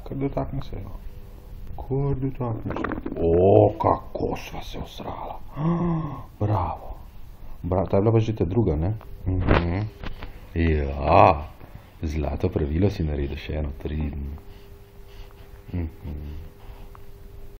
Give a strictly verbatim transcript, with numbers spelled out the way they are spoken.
Kar dotakni se jo. Kar dotakni se. O, kako sva se osrala. Bravo. Bravo, ta je bila pa že ta druga, ne? Mhm. Ja, zlato pravilo si naredil, še eno, tri. Mhm.